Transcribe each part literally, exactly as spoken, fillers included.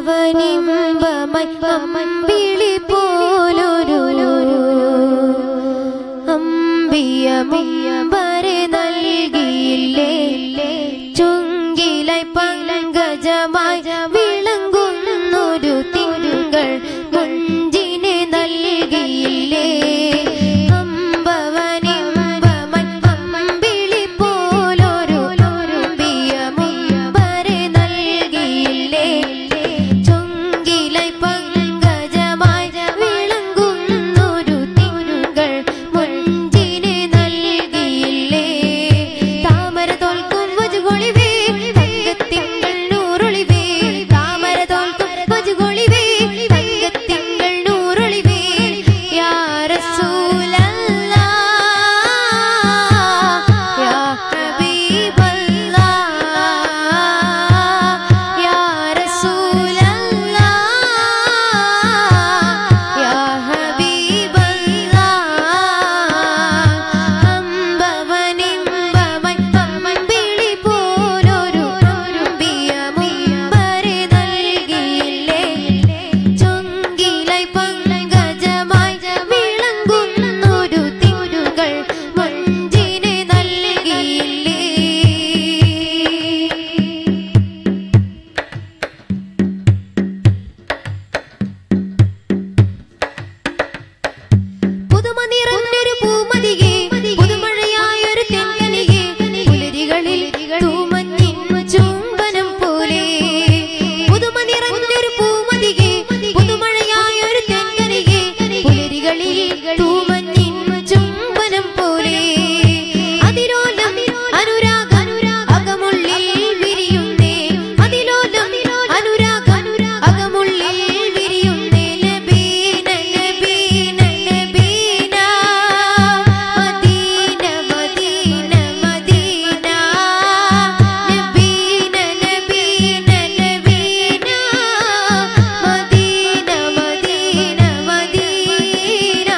അമ്പവനിമ്പമായി അമ്പിളി പോലൊരു അമ്പിയമമ്പരെ നൽകിയില്ലേ ചുങ്കിലായി പങ്കജമായി വിളങ്ങുന്നൊരു തിങ്കൾ മുഞ്ചിനെ നൽകിയില്ലേ അമ്പവനിമ്പമായി അമ്പിളി പോലൊരു അമ്പിയമമ്പരെ നൽകിയില്ലേ ചുങ്കിലായി പങ്കജമായി വിളങ്ങുന്നൊരു തിങ്കൾ മുഞ്ചിനെ നൽകിയില്ലേ താമര തോൽക്കും വജുകൊളിവേ തങ്കത്തിങ്കൾ നൂറൊളിവേ താമര തോൽക്കും വജുകൊളിവേ തങ്കത്തിങ്കൾ നൂറൊളിവേ യാ റസൂലല്ലാഹ് യാ ഹബീബല്ലാഹ് യാ റസൂലല്ലാഹ് യാ ഹബീബല്ലാഹ് അമ്പവനിമ്പമായി അമ്പിളി പോലൊരു അമ്പിയമമ്പരെ നൽകിയില്ലേ ചുങ്കിലായി പങ്കജമായി വിളങ്ങുന്നൊരു തിങ്കൾ മുഞ്ചിനെ നൽകിയില്ലേ പുതുമ നിറഞ്ഞൊരു പൂമതികെ പുതുമഴയായൊരു തെന്നലികെ പുലരികളിൽ തൂമഞ്ഞിൻ ചുംബനം പോലെ പുതുമ നിറഞ്ഞൊരു പൂമതികെ പുതുമഴയായൊരു തെന്നലികെ പുലരികളിൽ തൂമഞ്ഞിൻ ചുംബനം പോലെ അതിലോലം അനുരാഗം അകമുള്ളിൽ വിരിയുന്നേ അതിലോലം അനുരാഗം അകമുള്ളിൽ വിരിയുന്നേ നബീന നബീന നബീന മദീന മദീന മദീന നബീന നബീന നബീന മദീന മദീന മദീന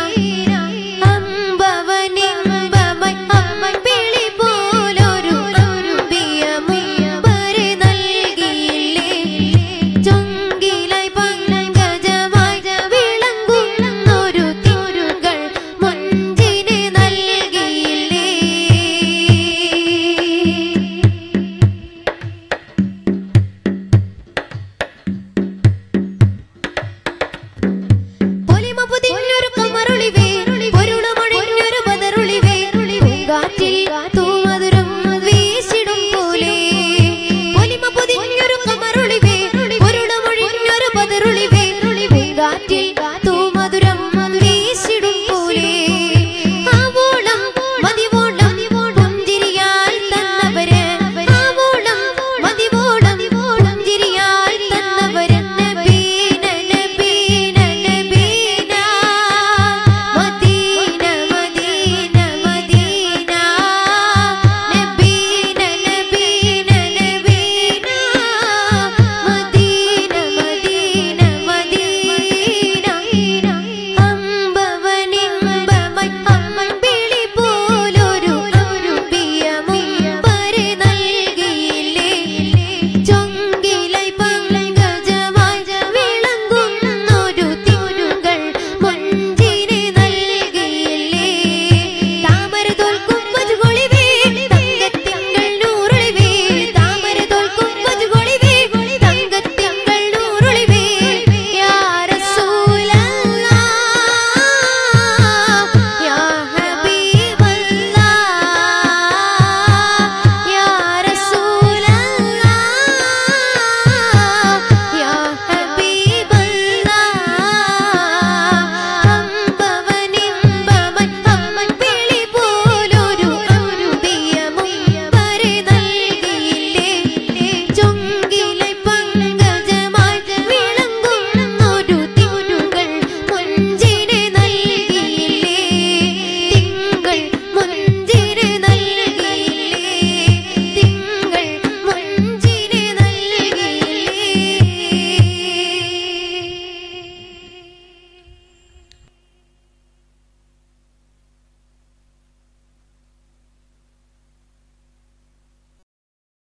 അമ്പവനിമ്പമായി അമ്പിളി പോലൊരു അമ്പിയമമ്പരെ നൽകിയില്ലേ ചുങ്കിലായി പങ്കജമായി വിളങ്ങുന്നൊരു തിങ്കൾ മുഞ്ചിനെ നൽകിയില്ലേ പൊലിമ പുതിഞ്ഞൊരു കമറുളിവേ പൊരുളുമൊഴിഞ്ഞൊരു ബദറുളിവേ പൂങ്കാറ്റിൽ തൂ